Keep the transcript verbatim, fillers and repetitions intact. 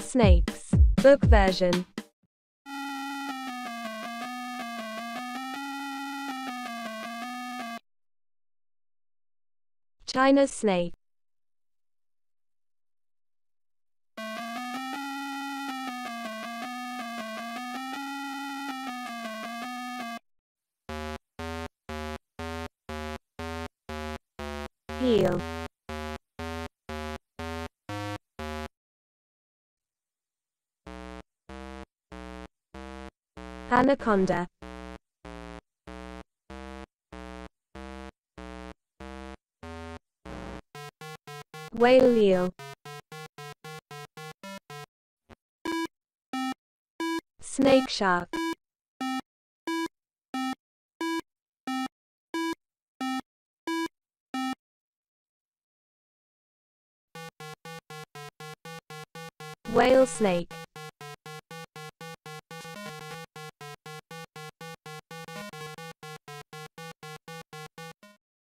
snakes. Book version. China snake. Eel. Anaconda. Whale eel. Snake shark. Whale snake.